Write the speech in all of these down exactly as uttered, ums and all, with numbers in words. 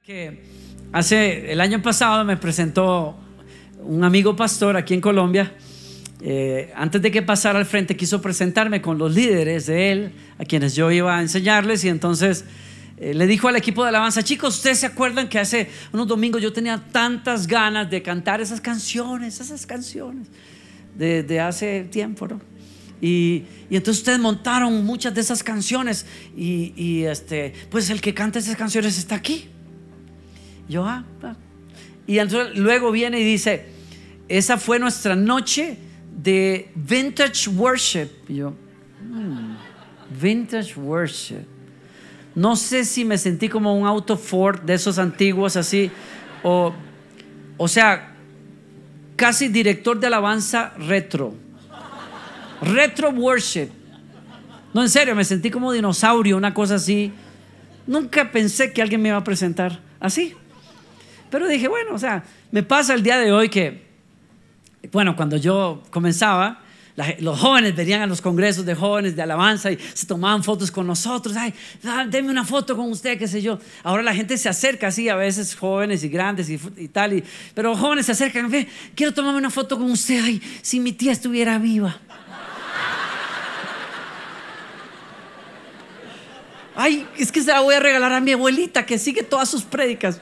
Que hace el año pasado me presentó un amigo pastor aquí en Colombia. Eh, antes de que pasara al frente quiso presentarme con los líderes de él, a quienes yo iba a enseñarles, y entonces eh, le dijo al equipo de alabanza: chicos, ¿ustedes se acuerdan que hace unos domingos yo tenía tantas ganas de cantar esas canciones, esas canciones de, de hace tiempo, ¿no? Y, y entonces ustedes montaron muchas de esas canciones y, y este, pues el que canta esas canciones está aquí. Yo, ah, ah. Y entonces luego viene y dice: esa fue nuestra noche de vintage worship. Y yo, hmm, vintage worship. No sé si me sentí como un auto Ford de esos antiguos así, o, o sea, casi director de alabanza retro. Retro worship. No, en serio, me sentí como dinosaurio, una cosa así. Nunca pensé que alguien me iba a presentar así. Pero dije, bueno, o sea, me pasa el día de hoy que, bueno, cuando yo comenzaba, la, los jóvenes venían a los congresos de jóvenes de alabanza y se tomaban fotos con nosotros. Ay, denme una foto con usted, qué sé yo. Ahora la gente se acerca así, a veces jóvenes y grandes y, y tal, y, pero jóvenes se acercan: ve, quiero tomarme una foto con usted. Ay, si mi tía estuviera viva. Ay, es que se la voy a regalar a mi abuelita, que sigue todas sus prédicas.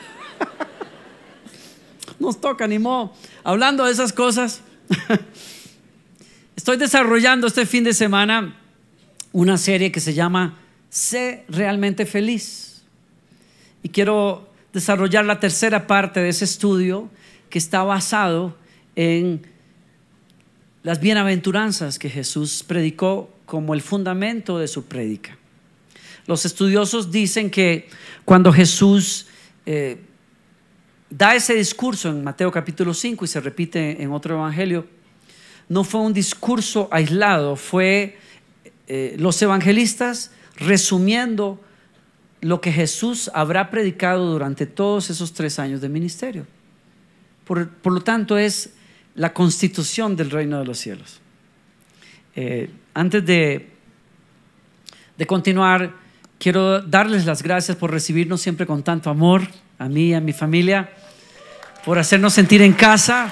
Nos toca, ni modo. Hablando de esas cosas, estoy desarrollando este fin de semana una serie que se llama Sé Realmente Feliz. Y quiero desarrollar la tercera parte de ese estudio, que está basado en las bienaventuranzas que Jesús predicó como el fundamento de su prédica. Los estudiosos dicen que cuando Jesús eh, da ese discurso en Mateo capítulo cinco y se repite en otro evangelio, no fue un discurso aislado, fue eh, los evangelistas resumiendo lo que Jesús habrá predicado durante todos esos tres años de ministerio. Por, por lo tanto, es la constitución del reino de los cielos. Eh, antes de, de continuar, quiero darles las gracias por recibirnos siempre con tanto amor, a mí y a mi familia, por hacernos sentir en casa.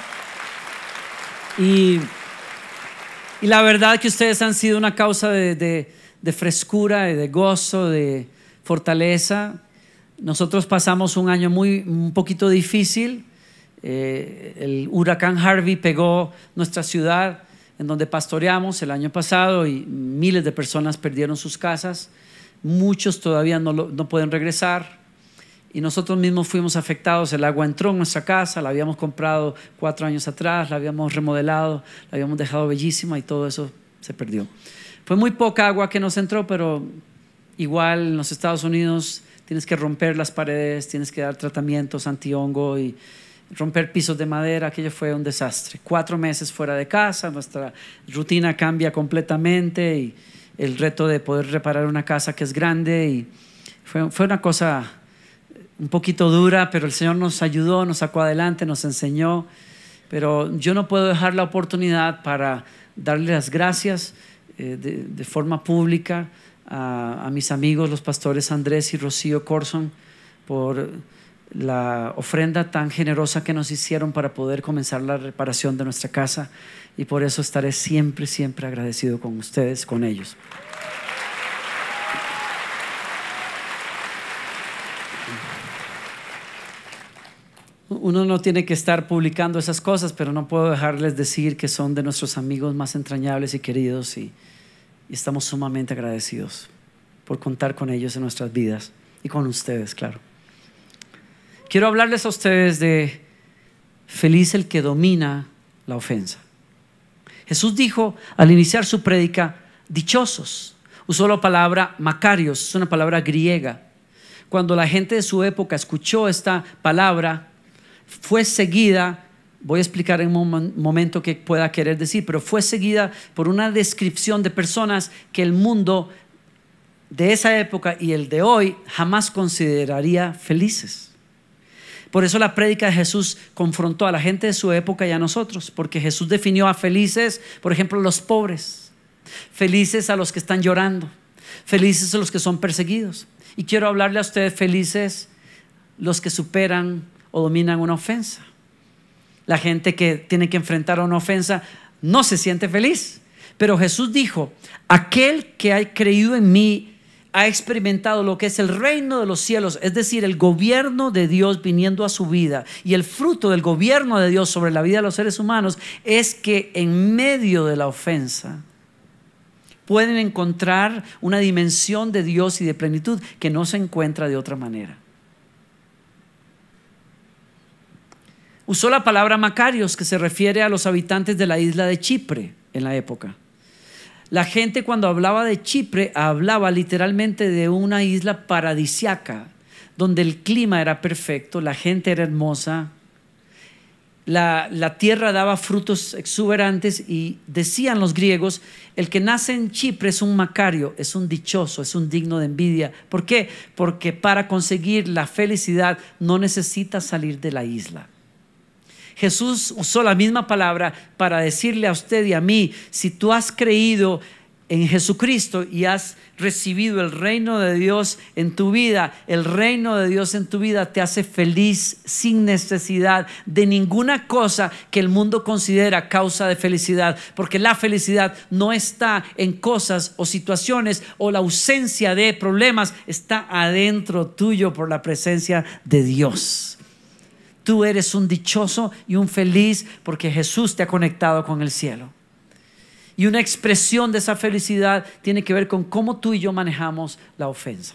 Y, y la verdad que ustedes han sido una causa de, de, de frescura, de gozo, de fortaleza. Nosotros pasamos un año muy, un poquito difícil. Eh, el huracán Harvey pegó nuestra ciudad en donde pastoreamos el año pasado y miles de personas perdieron sus casas. Muchos todavía no, lo, no pueden regresar, y nosotros mismos fuimos afectados. El agua entró en nuestra casa, la habíamos comprado cuatro años atrás, la habíamos remodelado, la habíamos dejado bellísima y todo eso se perdió. Fue muy poca agua que nos entró, pero igual en los Estados Unidos tienes que romper las paredes, tienes que dar tratamientos antihongo y romper pisos de madera. Aquello fue un desastre. Cuatro meses fuera de casa, nuestra rutina cambia completamente, y el reto de poder reparar una casa que es grande, y fue, fue una cosa un poquito dura, pero el Señor nos ayudó, nos sacó adelante, nos enseñó. Pero yo no puedo dejar la oportunidad para darle las gracias eh, de, de forma pública a, a mis amigos los pastores Andrés y Rocío Corson por la ofrenda tan generosa que nos hicieron para poder comenzar la reparación de nuestra casa, y por eso estaré siempre, siempre agradecido con ustedes, con ellos. Uno no tiene que estar publicando esas cosas, pero no puedo dejarles decir que son de nuestros amigos más entrañables y queridos, y, y estamos sumamente agradecidos por contar con ellos en nuestras vidas y con ustedes, claro. Quiero hablarles a ustedes de feliz el que domina la ofensa. Jesús dijo al iniciar su prédica: dichosos. Usó la palabra makarios, es una palabra griega. Cuando la gente de su época escuchó esta palabra, fue seguida, voy a explicar en un momento qué pueda querer decir, pero fue seguida por una descripción de personas que el mundo de esa época y el de hoy jamás consideraría felices. Por eso la prédica de Jesús confrontó a la gente de su época y a nosotros, porque Jesús definió a felices, por ejemplo, los pobres, felices a los que están llorando, felices a los que son perseguidos. Y quiero hablarle a ustedes felices los que superan o dominan una ofensa. La gente que tiene que enfrentar a una ofensa no se siente feliz. Pero Jesús dijo: aquel que ha creído en mí ha experimentado lo que es el reino de los cielos, es decir, el gobierno de Dios viniendo a su vida. Y el fruto del gobierno de Dios sobre la vida de los seres humanos es que en medio de la ofensa pueden encontrar una dimensión de Dios y de plenitud que no se encuentra de otra manera. Usó la palabra Macarios, que se refiere a los habitantes de la isla de Chipre en la época. La gente, cuando hablaba de Chipre, hablaba literalmente de una isla paradisiaca, donde el clima era perfecto, la gente era hermosa, la, la tierra daba frutos exuberantes, y decían los griegos: el que nace en Chipre es un Macario, es un dichoso, es un digno de envidia. ¿Por qué? Porque para conseguir la felicidad no necesita salir de la isla. Jesús usó la misma palabra para decirle a usted y a mí: si tú has creído en Jesucristo y has recibido el reino de Dios en tu vida, el reino de Dios en tu vida te hace feliz sin necesidad de ninguna cosa que el mundo considera causa de felicidad, porque la felicidad no está en cosas o situaciones o la ausencia de problemas, está adentro tuyo por la presencia de Dios. Tú eres un dichoso y un feliz porque Jesús te ha conectado con el cielo. Y una expresión de esa felicidad tiene que ver con cómo tú y yo manejamos la ofensa.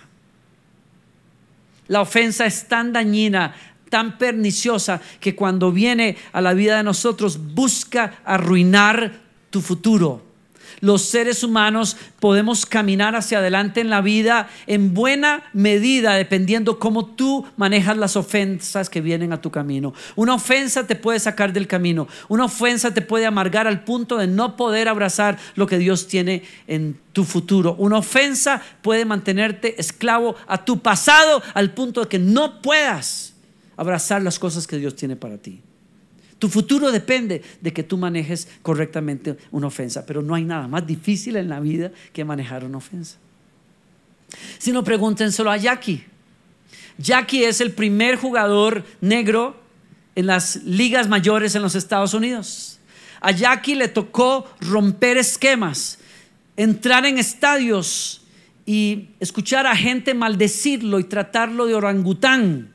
La ofensa es tan dañina, tan perniciosa, que cuando viene a la vida de nosotros busca arruinar tu futuro. Los seres humanos podemos caminar hacia adelante en la vida en buena medida dependiendo cómo tú manejas las ofensas que vienen a tu camino. Una ofensa te puede sacar del camino. Una ofensa te puede amargar al punto de no poder abrazar lo que Dios tiene en tu futuro. Una ofensa puede mantenerte esclavo a tu pasado al punto de que no puedas abrazar las cosas que Dios tiene para ti. Tu futuro depende de que tú manejes correctamente una ofensa, pero no hay nada más difícil en la vida que manejar una ofensa. Si no, pregúntenselo a Jackie. Jackie es el primer jugador negro en las ligas mayores en los Estados Unidos. A Jackie le tocó romper esquemas, entrar en estadios y escuchar a gente maldecirlo y tratarlo de orangután.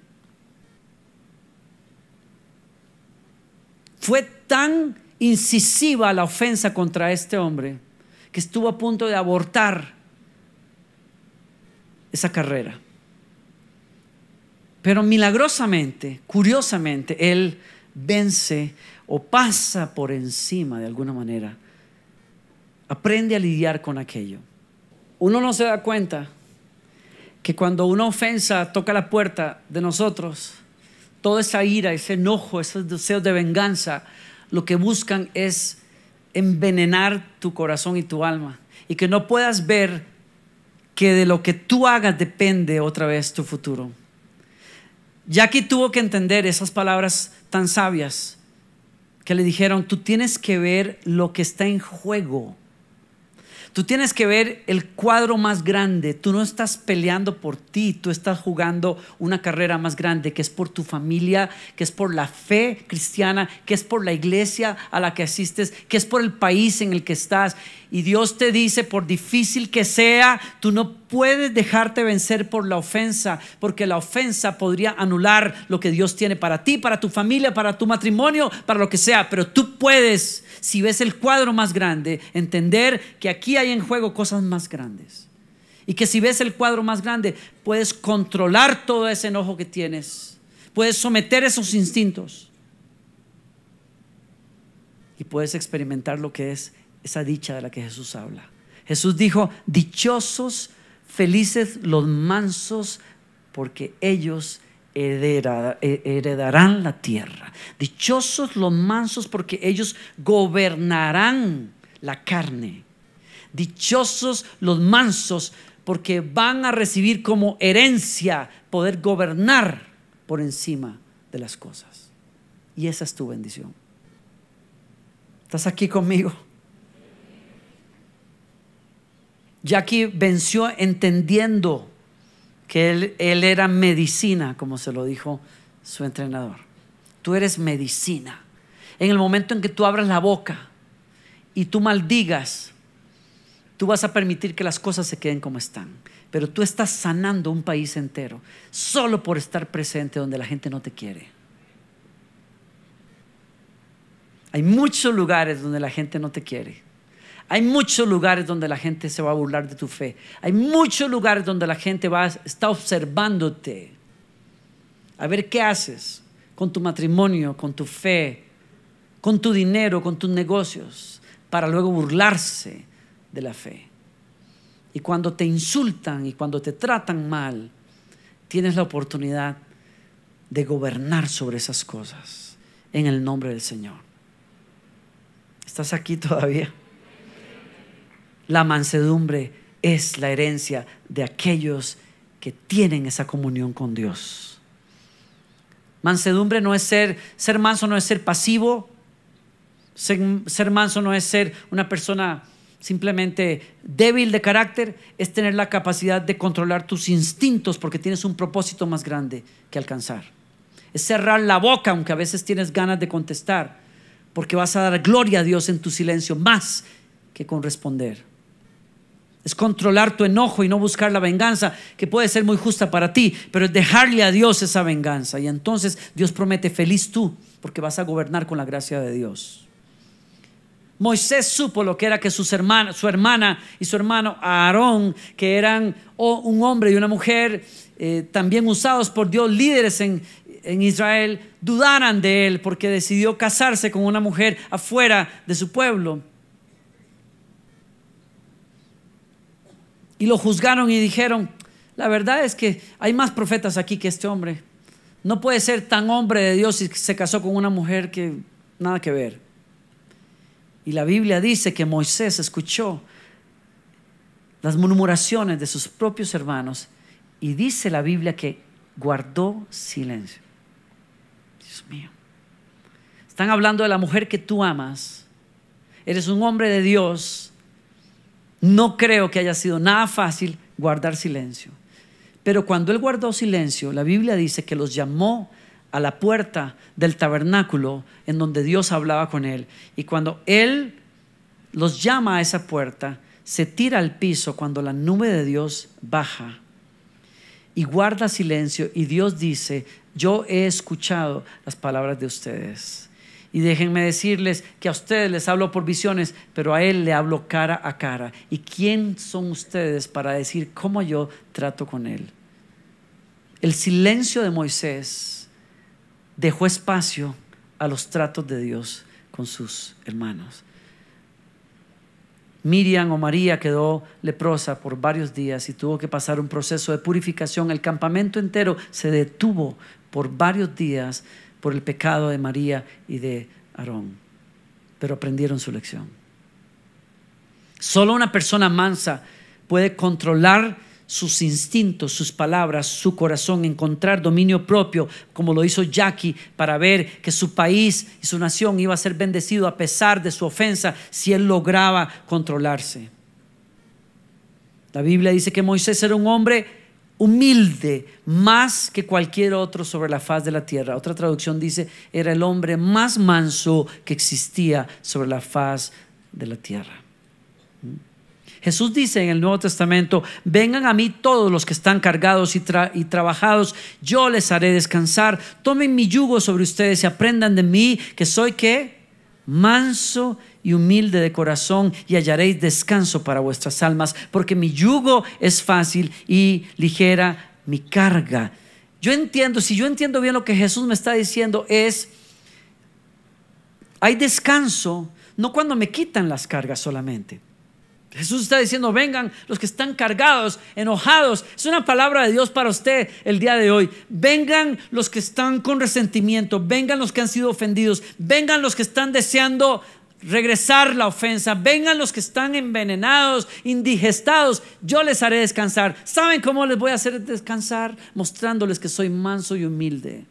Fue tan incisiva la ofensa contra este hombre que estuvo a punto de abortar esa carrera. Pero milagrosamente, curiosamente, él vence o pasa por encima de alguna manera. Aprende a lidiar con aquello. Uno no se da cuenta que cuando una ofensa toca la puerta de nosotros, toda esa ira, ese enojo, esos deseos de venganza, lo que buscan es envenenar tu corazón y tu alma, y que no puedas ver que de lo que tú hagas depende otra vez tu futuro. Jackie tuvo que entender esas palabras tan sabias que le dijeron: tú tienes que ver lo que está en juego. Tú tienes que ver el cuadro más grande. Tú no estás peleando por ti, tú estás jugando una carrera más grande, que es por tu familia, que es por la fe cristiana, que es por la iglesia a la que asistes, que es por el país en el que estás. Y Dios te dice: por difícil que sea, tú no puedes dejarte vencer por la ofensa, porque la ofensa podría anular lo que Dios tiene para ti, para tu familia, para tu matrimonio, para lo que sea. Pero tú puedes, si ves el cuadro más grande, entender que aquí hay en juego cosas más grandes. Y que si ves el cuadro más grande, puedes controlar todo ese enojo que tienes, puedes someter esos instintos y puedes experimentar lo que es esa dicha de la que Jesús habla. Jesús dijo: dichosos, felices los mansos, porque ellos heredarán la tierra. Dichosos los mansos, porque ellos gobernarán la carne. Dichosos los mansos, porque van a recibir como herencia poder gobernar por encima de las cosas. Y esa es tu bendición. ¿Estás aquí conmigo? Jackie venció entendiendo que él, él era medicina, como se lo dijo su entrenador. Tú eres medicina. En el momento en que tú abras la boca y tú maldigas, tú vas a permitir que las cosas se queden como están. Pero tú estás sanando un país entero solo por estar presente donde la gente no te quiere. Hay muchos lugares donde la gente no te quiere. Hay muchos lugares donde la gente se va a burlar de tu fe. Hay muchos lugares donde la gente va, está observándote a ver qué haces con tu matrimonio, con tu fe, con tu dinero, con tus negocios, para luego burlarse de la fe. Y cuando te insultan y cuando te tratan mal, tienes la oportunidad de gobernar sobre esas cosas en el nombre del Señor. ¿Estás aquí todavía? La mansedumbre es la herencia de aquellos que tienen esa comunión con Dios. Mansedumbre no es ser, ser manso no es ser pasivo. Ser, ser manso no es ser una persona simplemente débil de carácter, es tener la capacidad de controlar tus instintos porque tienes un propósito más grande que alcanzar. Es cerrar la boca aunque a veces tienes ganas de contestar, porque vas a dar gloria a Dios en tu silencio más que con responder. Es controlar tu enojo y no buscar la venganza, que puede ser muy justa para ti, pero es dejarle a Dios esa venganza. Y entonces Dios promete: feliz tú, porque vas a gobernar con la gracia de Dios. Moisés supo lo que era que sus hermanas, su hermana y su hermano Aarón, que eran oh, un hombre y una mujer eh, también usados por Dios, líderes en, en Israel, dudaran de él porque decidió casarse con una mujer afuera de su pueblo. Y lo juzgaron y dijeron: la verdad es que hay más profetas aquí que este hombre. No puede ser tan hombre de Dios si se casó con una mujer que nada que ver. Y la Biblia dice que Moisés escuchó las murmuraciones de sus propios hermanos y dice la Biblia que guardó silencio. Dios mío. Están hablando de la mujer que tú amas. Eres un hombre de Dios. No creo que haya sido nada fácil guardar silencio. Pero cuando él guardó silencio, la Biblia dice que los llamó a la puerta del tabernáculo en donde Dios hablaba con él. Y cuando él los llama a esa puerta, se tira al piso cuando la nube de Dios baja y guarda silencio. Y Dios dice: yo he escuchado las palabras de ustedes. Y déjenme decirles que a ustedes les hablo por visiones, pero a él le hablo cara a cara. ¿Y quién son ustedes para decir cómo yo trato con él? El silencio de Moisés dejó espacio a los tratos de Dios con sus hermanos. Miriam o María quedó leprosa por varios días y tuvo que pasar un proceso de purificación. El campamento entero se detuvo por varios días por el pecado de María y de Aarón, pero aprendieron su lección. Solo una persona mansa puede controlar sus instintos, sus palabras, su corazón, encontrar dominio propio, como lo hizo Jackie, para ver que su país y su nación iba a ser bendecido a pesar de su ofensa si él lograba controlarse. La Biblia dice que Moisés era un hombre humilde, más que cualquier otro sobre la faz de la tierra. Otra traducción dice: era el hombre más manso que existía sobre la faz de la tierra. Jesús dice en el Nuevo Testamento: vengan a mí todos los que están cargados y, tra- y trabajados, yo les haré descansar. Tomen mi yugo sobre ustedes y aprendan de mí, que soy ¿qué? Manso y humilde de corazón, y hallaréis descanso para vuestras almas, porque mi yugo es fácil y ligera mi carga. Yo entiendo, si yo entiendo bien lo que Jesús me está diciendo es: hay descanso no cuando me quitan las cargas solamente. Jesús está diciendo: vengan los que están cargados, enojados. Es una palabra de Dios para usted el día de hoy. Vengan los que están con resentimiento, vengan los que han sido ofendidos, vengan los que están deseando regresar la ofensa, vengan los que están envenenados, indigestados. Yo les haré descansar. ¿Saben cómo les voy a hacer descansar? Mostrándoles que soy manso y humilde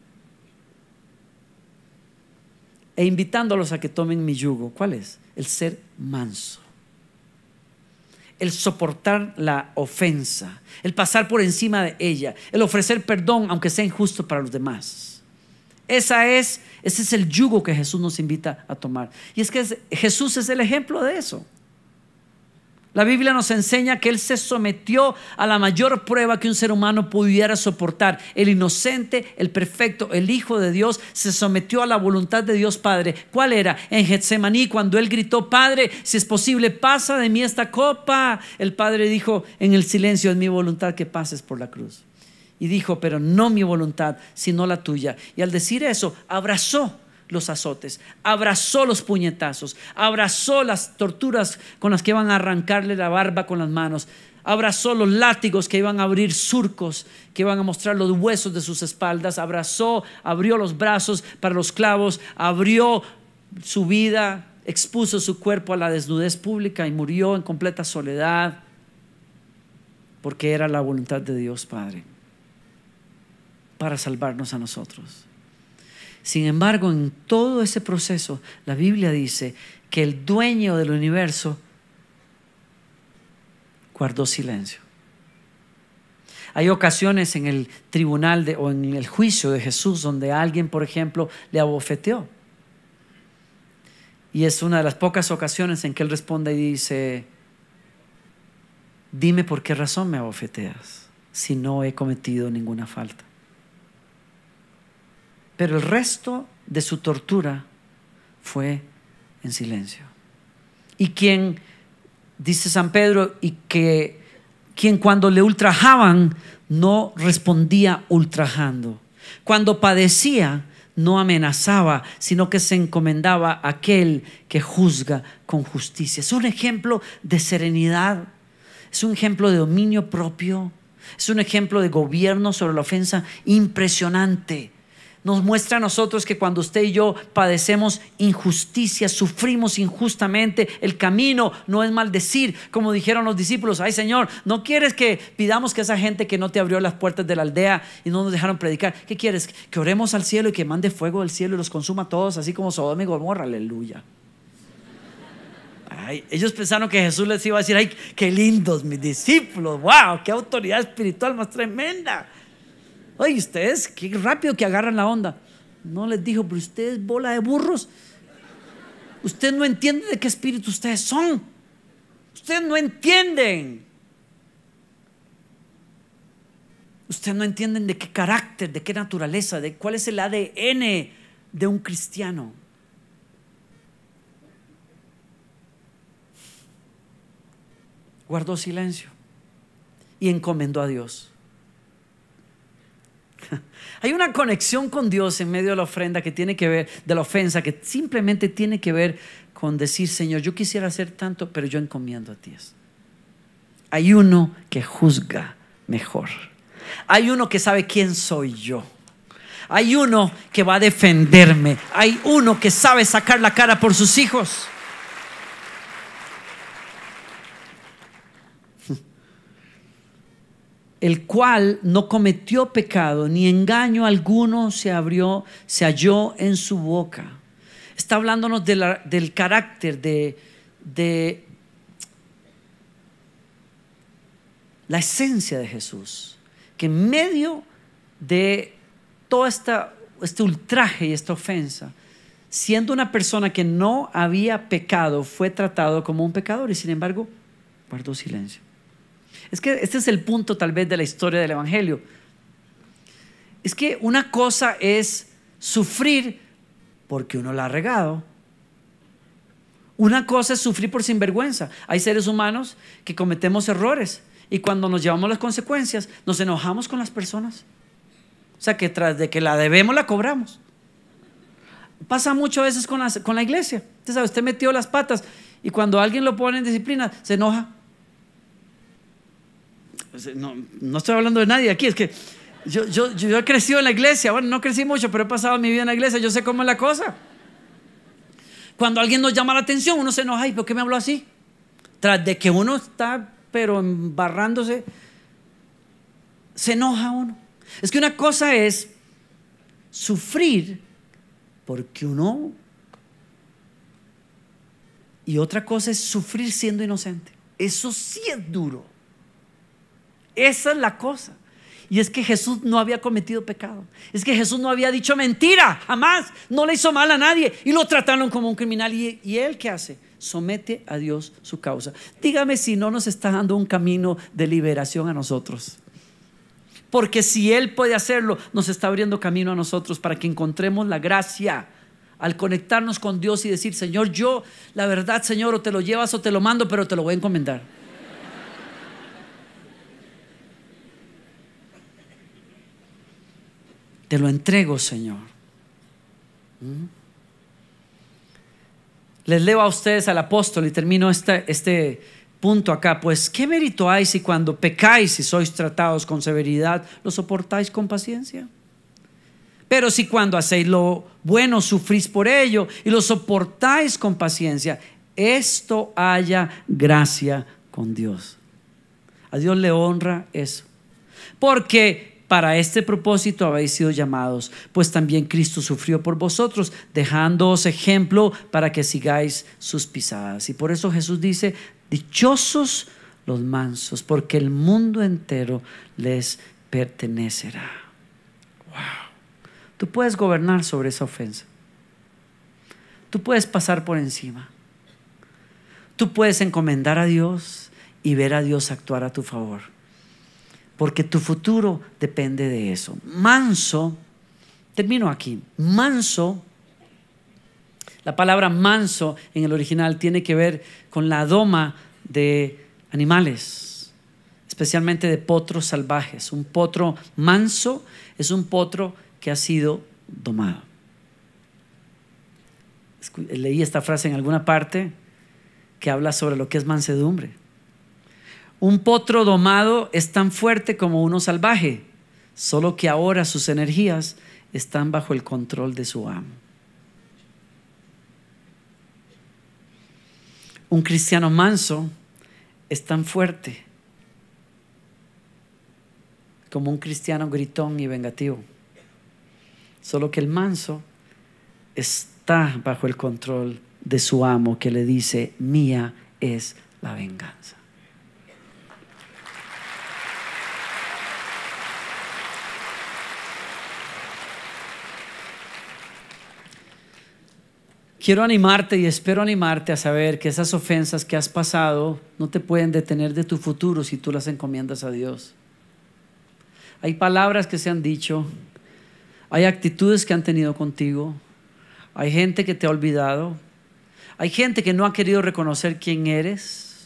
e invitándolos a que tomen mi yugo. ¿Cuál es? El ser manso. el soportar la ofensa, el pasar por encima de ella, el ofrecer perdón aunque sea injusto para los demás. Esa es, ese es el yugo que Jesús nos invita a tomar. Y es que es, Jesús es el ejemplo de eso. La Biblia nos enseña que Él se sometió a la mayor prueba que un ser humano pudiera soportar. El inocente, el perfecto, el Hijo de Dios se sometió a la voluntad de Dios Padre. ¿Cuál era? En Getsemaní, cuando Él gritó: Padre, si es posible, pasa de mí esta copa. El Padre dijo en el silencio: es mi voluntad que pases por la cruz. Y dijo: pero no mi voluntad, sino la tuya. Y al decir eso, abrazó los azotes, abrazó los puñetazos, abrazó las torturas con las que iban a arrancarle la barba con las manos, abrazó los látigos que iban a abrir surcos, que iban a mostrar los huesos de sus espaldas, abrazó, abrió los brazos para los clavos, abrió su vida, expuso su cuerpo a la desnudez pública y murió en completa soledad, porque era la voluntad de Dios Padre para salvarnos a nosotros. Sin embargo, en todo ese proceso, la Biblia dice que el dueño del universo guardó silencio. Hay ocasiones en el tribunal de, o en el juicio de Jesús donde alguien, por ejemplo, le abofeteó. Y es una de las pocas ocasiones en que Él responde y dice: dime por qué razón me abofeteas, si no he cometido ninguna falta. Pero el resto de su tortura fue en silencio. Y quien, dice San Pedro, y que quien cuando le ultrajaban no respondía ultrajando. Cuando padecía no amenazaba, sino que se encomendaba a aquel que juzga con justicia. Es un ejemplo de serenidad, es un ejemplo de dominio propio, es un ejemplo de gobierno sobre la ofensa impresionante. Nos muestra a nosotros que cuando usted y yo padecemos injusticia, sufrimos injustamente, el camino no es maldecir, como dijeron los discípulos: ay Señor, ¿no quieres que pidamos que esa gente que no te abrió las puertas de la aldea y no nos dejaron predicar, qué quieres? Que oremos al cielo y que mande fuego del cielo y los consuma a todos, así como Sodoma y Gomorra. Aleluya. Ay, ellos pensaron que Jesús les iba a decir: ay, qué lindos mis discípulos, wow, qué autoridad espiritual más tremenda. Oye, ustedes, qué rápido que agarran la onda. No les dijo: pero ustedes, bola de burros, ustedes no entienden de qué espíritu ustedes son. Ustedes no entienden. Ustedes no entienden de qué carácter, de qué naturaleza, de cuál es el A D N de un cristiano. Guardó silencio y encomendó a Dios. Hay una conexión con Dios en medio de la ofrenda que tiene que ver, de la ofensa, que simplemente tiene que ver con decir: Señor, yo quisiera hacer tanto, pero yo encomiendo a ti. Hay uno que juzga mejor. Hay uno que sabe quién soy yo. Hay uno que va a defenderme. Hay uno que sabe sacar la cara por sus hijos. El cual no cometió pecado, ni engaño alguno se abrió, se halló en su boca. Está hablándonos de la, del carácter, de, de la esencia de Jesús, que en medio de todo esta, este ultraje y esta ofensa, siendo una persona que no había pecado, fue tratado como un pecador y sin embargo guardó silencio. Es que este es el punto tal vez de la historia del Evangelio. Es que una cosa es sufrir porque uno la ha regado. Una cosa es sufrir por sinvergüenza. Hay seres humanos que cometemos errores y cuando nos llevamos las consecuencias nos enojamos con las personas. O sea que tras de que la debemos la cobramos. Pasa muchas veces con la, con la iglesia. Usted sabe, usted metió las patas y cuando alguien lo pone en disciplina se enoja. No, no estoy hablando de nadie aquí, es que yo, yo, yo he crecido en la iglesia. Bueno, no crecí mucho, pero he pasado mi vida en la iglesia. Yo sé cómo es la cosa. Cuando alguien nos llama la atención, uno se enoja. ¿Y por qué me habló así? Tras de que uno está pero embarrándose, se enoja uno. Es que una cosa es sufrir porque uno, y otra cosa es sufrir siendo inocente. Eso sí es duro. Esa es la cosa. Y es que Jesús no había cometido pecado. Es que Jesús no había dicho mentira, jamás. No le hizo mal a nadie. Y lo trataron como un criminal. ¿Y, y él qué hace? Somete a Dios su causa. Dígame si no nos está dando un camino de liberación a nosotros. Porque si Él puede hacerlo, nos está abriendo camino a nosotros para que encontremos la gracia al conectarnos con Dios y decir: Señor, yo, la verdad, Señor, o te lo llevas o te lo mando, pero te lo voy a encomendar. Te lo entrego, Señor. ¿Mm? Les leo a ustedes al apóstol y termino este, este punto acá. Pues, ¿qué mérito hay si cuando pecáis y sois tratados con severidad, lo soportáis con paciencia? Pero si cuando hacéis lo bueno sufrís por ello y lo soportáis con paciencia, esto haya gracia con Dios. A Dios le honra eso. Porque para este propósito habéis sido llamados, pues también Cristo sufrió por vosotros, dejándoos ejemplo para que sigáis sus pisadas. Y por eso Jesús dice: dichosos los mansos, porque el mundo entero les pertenecerá. Wow. Tú puedes gobernar sobre esa ofensa. Tú puedes pasar por encima. Tú puedes encomendar a Dios y ver a Dios actuar a tu favor. Porque tu futuro depende de eso. Manso, termino aquí. Manso, la palabra manso en el original tiene que ver con la doma de animales, especialmente de potros salvajes. Un potro manso es un potro que ha sido domado. Leí esta frase en alguna parte que habla sobre lo que es mansedumbre. Un potro domado es tan fuerte como uno salvaje, solo que ahora sus energías están bajo el control de su amo. Un cristiano manso es tan fuerte como un cristiano gritón y vengativo, solo que el manso está bajo el control de su amo, que le dice: mía es la venganza. Quiero animarte y espero animarte a saber que esas ofensas que has pasado no te pueden detener de tu futuro si tú las encomiendas a Dios. Hay palabras que se han dicho, hay actitudes que han tenido contigo, hay gente que te ha olvidado, hay gente que no ha querido reconocer quién eres,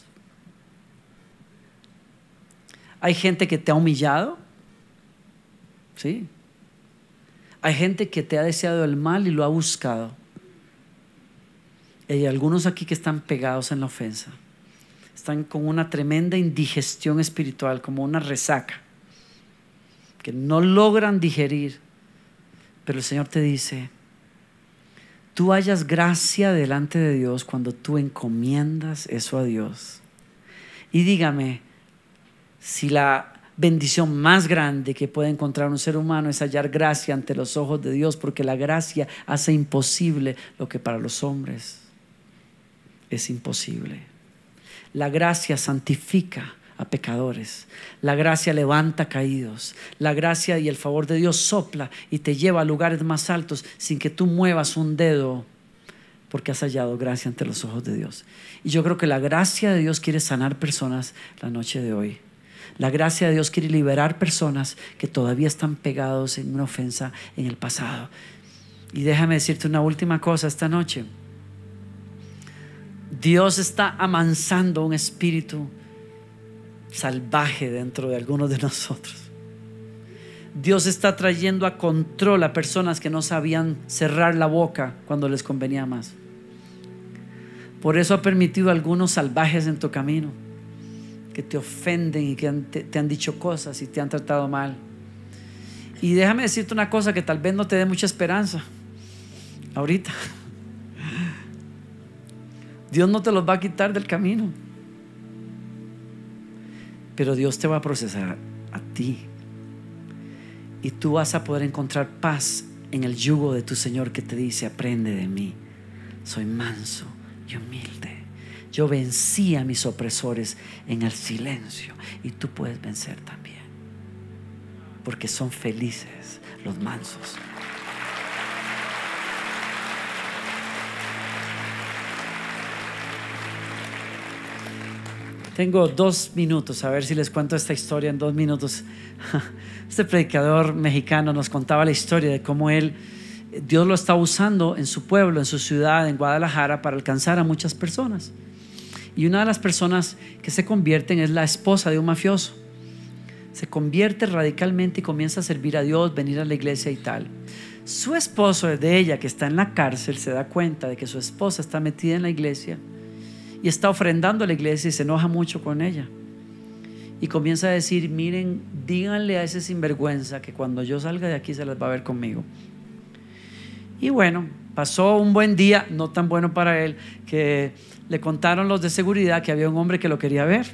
hay gente que te ha humillado, ¿sí? Hay gente que te ha deseado el mal y lo ha buscado. Hay algunos aquí que están pegados en la ofensa, están con una tremenda indigestión espiritual, como una resaca, que no logran digerir. Pero el Señor te dice: tú hallas gracia delante de Dios cuando tú encomiendas eso a Dios. Y dígame si la bendición más grande que puede encontrar un ser humano es hallar gracia ante los ojos de Dios, porque la gracia hace imposible lo que para los hombres es imposible. La gracia santifica a pecadores. La gracia levanta caídos. La gracia y el favor de Dios sopla y te lleva a lugares más altos sin que tú muevas un dedo, porque has hallado gracia ante los ojos de Dios. Y yo creo que la gracia de Dios quiere sanar personas la noche de hoy. La gracia de Dios quiere liberar personas que todavía están pegados en una ofensa en el pasado. Y déjame decirte una última cosa esta noche. Dios está amansando un espíritu salvaje dentro de algunos de nosotros. Dios está trayendo a control a personas que no sabían cerrar la boca cuando les convenía más. Por eso ha permitido a algunos salvajes en tu camino que te ofenden y que te, te han dicho cosas y te han tratado mal. Y déjame decirte una cosa que tal vez no te dé mucha esperanza ahorita. Dios no te los va a quitar del camino, pero Dios te va a procesar a ti, y tú vas a poder encontrar paz en el yugo de tu Señor, que te dice: aprende de mí, soy manso y humilde, Yo vencí a mis opresores en el silencio, y tú puedes vencer también, porque son felices los mansos. Tengo dos minutos, a ver si les cuento esta historia en dos minutos. Este predicador mexicano nos contaba la historia de cómo él, Dios lo estaba usando en su pueblo, en su ciudad, en Guadalajara, para alcanzar a muchas personas. Y una de las personas que se convierten es la esposa de un mafioso. Se convierte radicalmente y comienza a servir a Dios, venir a la iglesia y tal. Su esposo, de ella, que está en la cárcel, se da cuenta de que su esposa está metida en la iglesia y está ofrendando a la iglesia, y se enoja mucho con ella. Y comienza a decir: miren, díganle a ese sinvergüenza que cuando yo salga de aquí se las va a ver conmigo. Y bueno, pasó un buen día, no tan bueno para él, que le contaron los de seguridad que había un hombre que lo quería ver.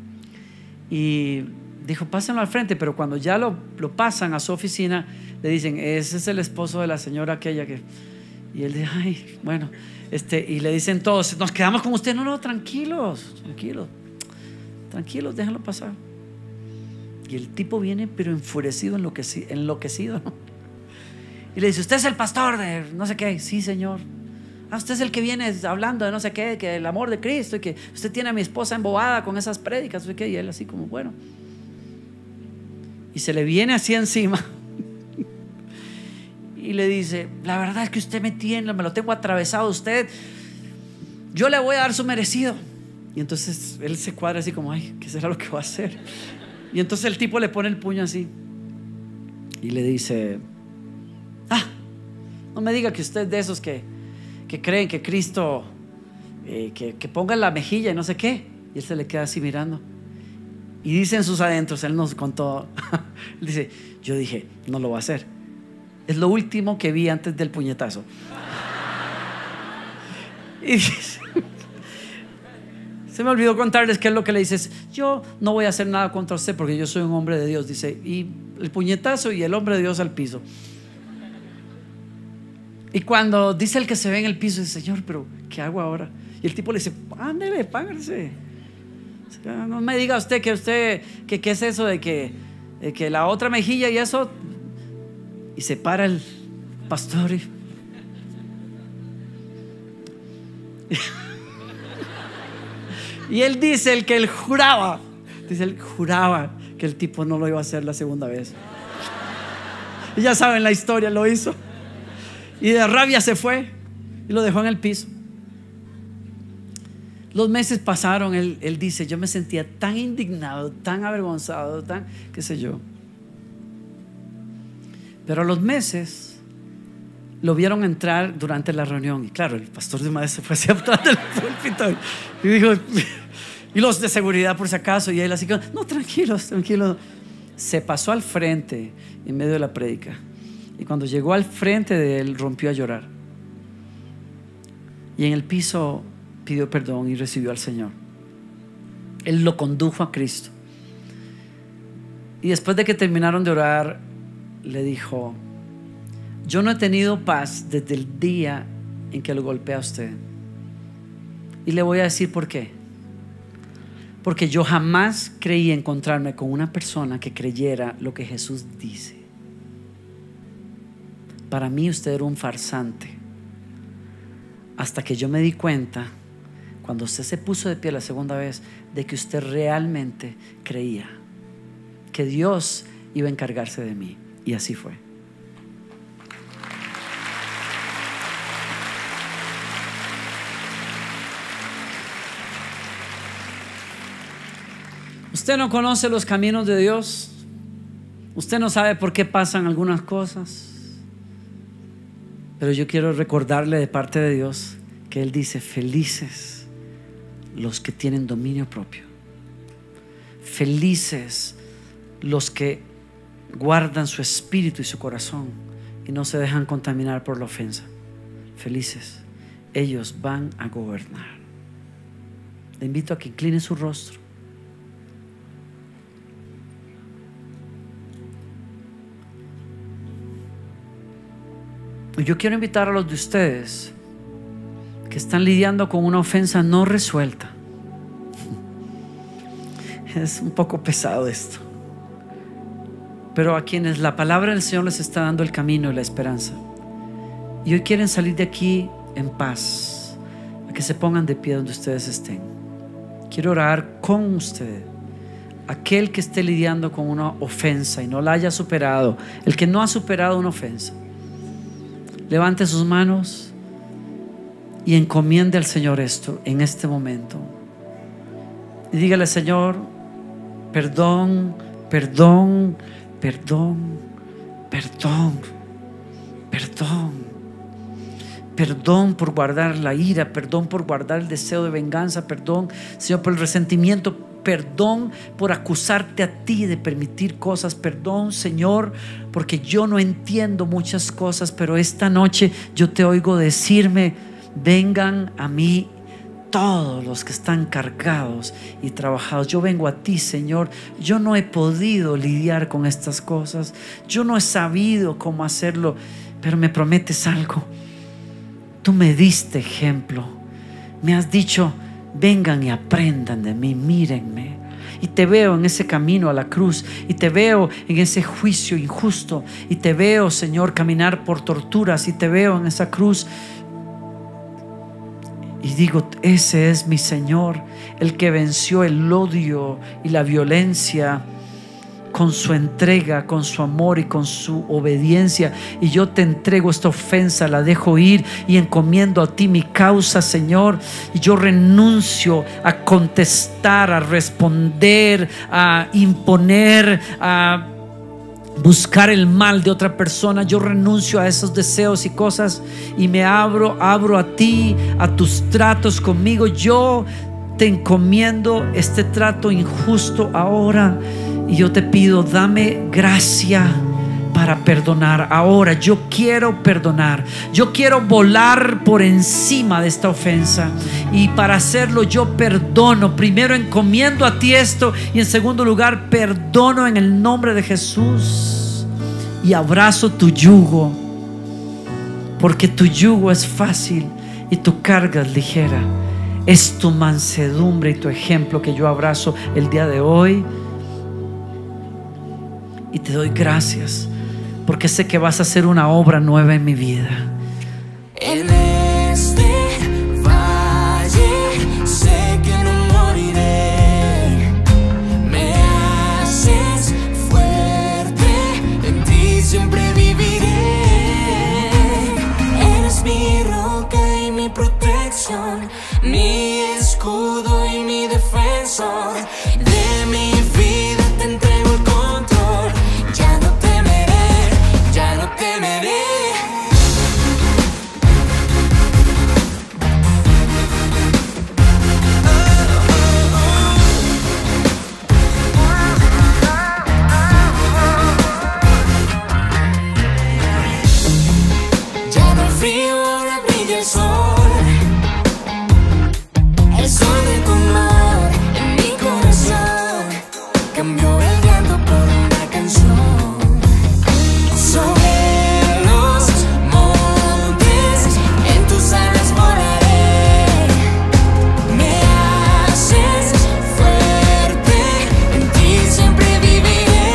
Y dijo: pásenlo al frente. Pero cuando ya lo, lo pasan a su oficina, le dicen: ese es el esposo de la señora aquella que... Y él dice: ay, bueno, este, y le dicen todos: nos quedamos con usted. No, no, tranquilos, tranquilos, tranquilos, déjenlo pasar. Y el tipo viene pero enfurecido, enloquecido, enloquecido, ¿no? Y le dice: usted es el pastor de no sé qué. Sí, señor. Ah, usted es el que viene hablando de no sé qué, que el amor de Cristo, y que usted tiene a mi esposa embobada con esas prédicas, no sé qué. Y él así como: bueno. Y se le viene así encima y le dice: la verdad es que usted me tiene, me lo tengo atravesado usted, yo le voy a dar su merecido. Y entonces él se cuadra así como: ay, ¿qué será lo que va a hacer? Y entonces el tipo le pone el puño así y le dice: ah, no me diga que usted es de esos que, que creen que Cristo eh, que, que ponga la mejilla y no sé qué. Y él se le queda así mirando y dice en sus adentros, él nos contó, él dice: yo dije, no lo va a hacer, es lo último que vi antes del puñetazo. Y dice, se me olvidó contarles que es lo que le dice: yo no voy a hacer nada contra usted porque yo soy un hombre de Dios. Dice, y el puñetazo y el hombre de Dios al piso. Y cuando dice el que se ve en el piso, dice: señor, pero ¿qué hago ahora? Y el tipo le dice: ándele, págase. No me diga usted que usted que qué es eso de que, de que la otra mejilla y eso. Y se para el pastor y, y él dice, el que él juraba, dice, él juraba que el tipo no lo iba a hacer la segunda vez. Y ya saben la historia, lo hizo. Y de rabia se fue y lo dejó en el piso. Los meses pasaron, él, él dice: yo me sentía tan indignado, tan avergonzado, tan qué sé yo. Pero a los meses lo vieron entrar durante la reunión. Y claro, el pastor de Madrid se fue hacia atrás del púlpito y dijo, y los de seguridad por si acaso. Y él así que: no, tranquilos, tranquilos. Se pasó al frente en medio de la prédica. Y cuando llegó al frente de él, rompió a llorar. Y en el piso pidió perdón y recibió al Señor. Él lo condujo a Cristo. Y después de que terminaron de orar, le dijo: yo no he tenido paz desde el día en que lo golpeé a usted. Y le voy a decir por qué. Porque yo jamás creí encontrarme con una persona que creyera lo que Jesús dice. Para mí usted era un farsante, hasta que yo me di cuenta, cuando usted se puso de pie la segunda vez, de que usted realmente creía que Dios iba a encargarse de mí. Y así fue. Usted no conoce los caminos de Dios. Usted no sabe por qué pasan algunas cosas. Pero yo quiero recordarle de parte de Dios que Él dice: felices los que tienen dominio propio. Felices los que guardan su espíritu y su corazón y no se dejan contaminar por la ofensa. Felices, ellos van a gobernar. Le invito a que incline su rostro. Y yo quiero invitar a los de ustedes que están lidiando con una ofensa no resuelta. Es un poco pesado esto, pero a quienes la palabra del Señor les está dando el camino y la esperanza, y hoy quieren salir de aquí en paz, a que se pongan de pie donde ustedes estén. Quiero orar con usted. Aquel que esté lidiando con una ofensa y no la haya superado, el que no ha superado una ofensa, levante sus manos y encomiende al Señor esto en este momento. Y dígale: Señor, perdón, perdón, perdón, perdón, perdón. Perdón por guardar la ira, perdón por guardar el deseo de venganza, perdón, Señor, por el resentimiento, perdón por acusarte a ti de permitir cosas, perdón, Señor, porque yo no entiendo muchas cosas, pero esta noche yo te oigo decirme: vengan a mí todos los que están cargados y trabajados. Yo vengo a ti, Señor. Yo no he podido lidiar con estas cosas, yo no he sabido cómo hacerlo, pero me prometes algo. Tú me diste ejemplo, me has dicho: vengan y aprendan de mí, mírenme. Y te veo en ese camino a la cruz, y te veo en ese juicio injusto, y te veo, Señor, caminar por torturas, y te veo en esa cruz. Y digo: ese es mi Señor, el que venció el odio y la violencia con su entrega, con su amor y con su obediencia. Y yo te entrego esta ofensa, la dejo ir y encomiendo a ti mi causa, Señor. Y yo renuncio a contestar, a responder, a imponer, a buscar el mal de otra persona. Yo renuncio a esos deseos y cosas y me abro, abro a ti, a tus tratos conmigo. Yo te encomiendo este trato injusto ahora. Y yo te pido: dame gracia para perdonar. Ahora yo quiero perdonar. Yo quiero volar por encima de esta ofensa. Y para hacerlo yo perdono. Primero encomiendo a ti esto, y en segundo lugar perdono en el nombre de Jesús. Y abrazo tu yugo, porque tu yugo es fácil y tu carga es ligera. Es tu mansedumbre y tu ejemplo que yo abrazo el día de hoy. Y te doy gracias porque sé que vas a hacer una obra nueva en mi vida. En este valle sé que no moriré. Me haces fuerte, en ti siempre viviré. Eres mi roca y mi protección, mi escudo y mi defensor. De mi vida te entrego el control. Ya no temeré, ya no temeré. Ya no hay frío, ahora brilla el sol. El sol de tu amor en mi corazón cambió el llanto por una canción. Sobre los montes en tus alas volaré. Me haces fuerte, en ti siempre viviré.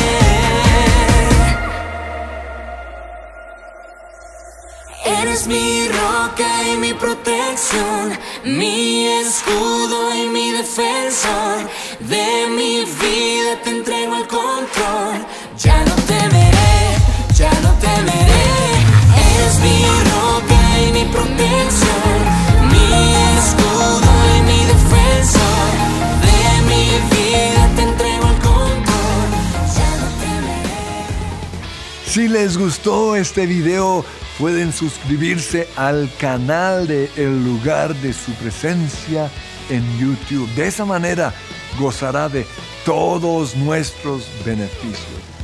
Eres mi roca y mi protección, mi escudo y mi defensor. De mi vida te entrego el control. Ya no temeré, ya no temeré. Eres mi roca y mi protección, mi escudo y mi defensor. De mi vida te entrego el control. Ya no temeré. Si les gustó este video, pueden suscribirse al canal de El Lugar de Su Presencia en YouTube. De esa manera gozará de todos nuestros beneficios.